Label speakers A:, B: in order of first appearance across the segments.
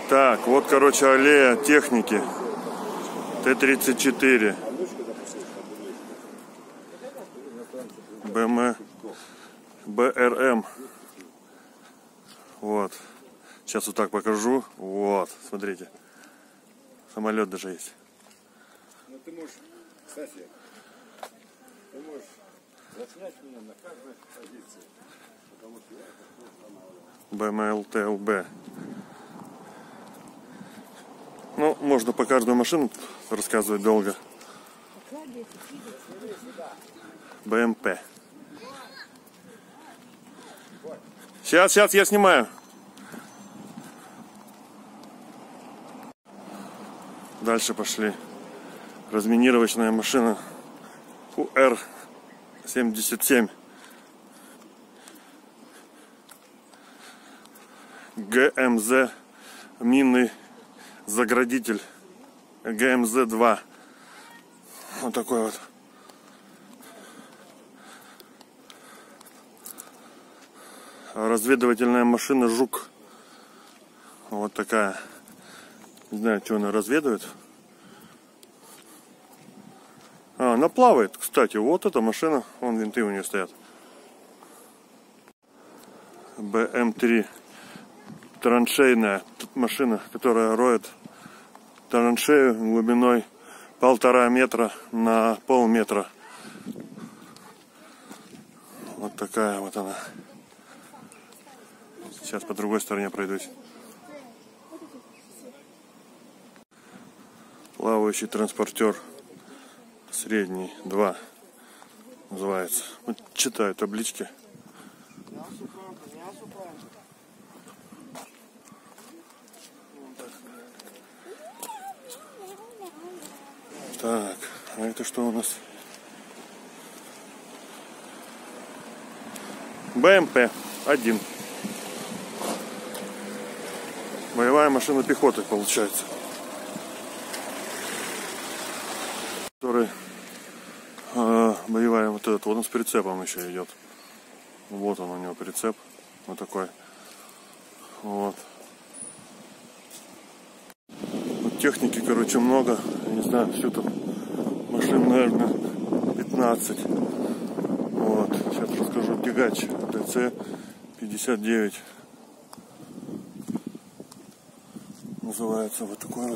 A: Так, вот, короче, аллея техники. Т-34. БРМ. Вот. Сейчас вот так покажу. Вот, смотрите. Самолет даже есть.
B: Ну ты можешь, кстати, ты можешь заснять меня на каждой позиции. Потому что я
A: БМЛТЛБ. Ну, можно по каждой машину рассказывать долго. БМП. Сейчас я снимаю. Дальше пошли. Разминировочная машина УР-77. ГМЗ минный заградитель. ГМЗ-2. Вот такой вот. Разведывательная машина «Жук». Вот такая. Не знаю, что она разведывает. Она плавает, кстати. Вот эта машина. Вон винты у нее стоят. БМ-3. Траншейная машина, которая роет траншею глубиной 1,5 метра на полметра. Вот такая вот она. Сейчас по другой стороне пройдусь. Плавающий транспортер. Средний 2 называется. Вот читаю таблички. Так, а это что у нас? БМП-1. Боевая машина пехоты, получается. Который боевая вот этот. Вот он с прицепом еще идет. Вот он у него прицеп. Вот такой. Вот. Техники, короче, много. Я не знаю, все тут машин, наверное, 15. Вот. Сейчас расскажу. Тягач ТЦ-59. Называется вот такой вот.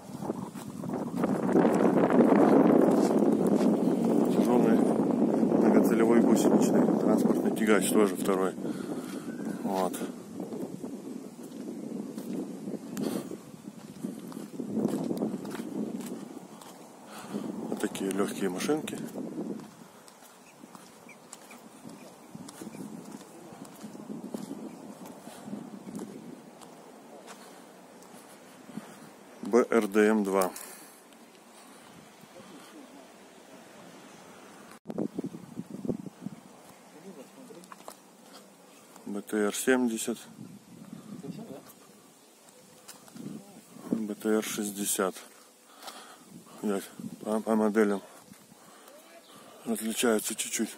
A: Тяжелый многоцелевой гусеничный транспортный тягач. Тоже второй. Вот. Такие легкие машинки. БРДМ-2. БТР-70. БТР-60. По моделям отличаются чуть-чуть.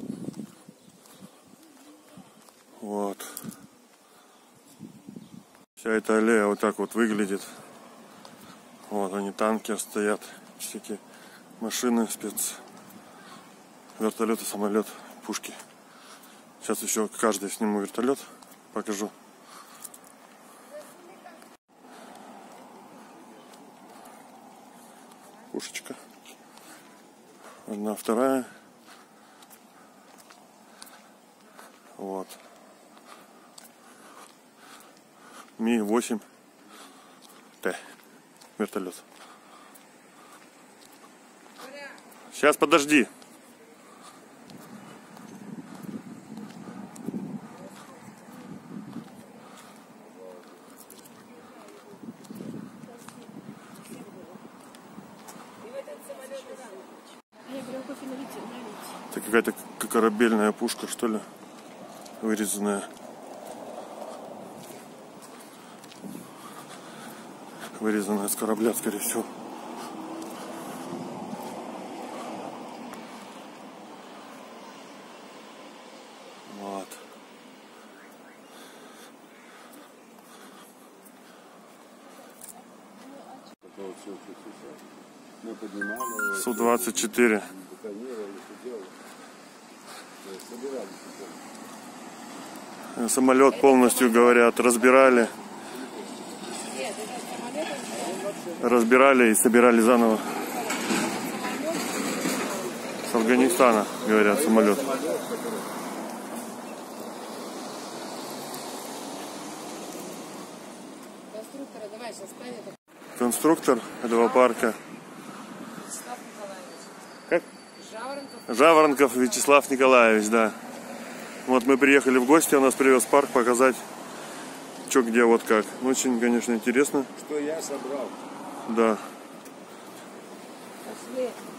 A: Вот. Вся эта аллея вот так вот выглядит. Вот они, танки стоят, всякие машины, вертолеты, самолет, пушки. Сейчас еще каждый сниму вертолет, покажу. Пушечка. Одна, вторая. Вот. Ми-8Т. Вертолет. Сейчас, подожди. Это какая-то корабельная пушка, что ли, вырезанная. Вырезанная с корабля, скорее всего. Вот.
B: все. Мы поднимали.
A: Су-24.
B: Бетонировали, все делали. Собирали.
A: Самолет полностью, говорят, разбирали. Разбирали и собирали заново. С Афганистана, говорят, самолет. Конструктор этого парка. Как? Жаворонков Вячеслав Николаевич, да. Вот мы приехали в гости, он нас привез в парк показать, что где, вот как. Очень, конечно, интересно.
B: Что я собрал.
A: Да.
C: Пошли.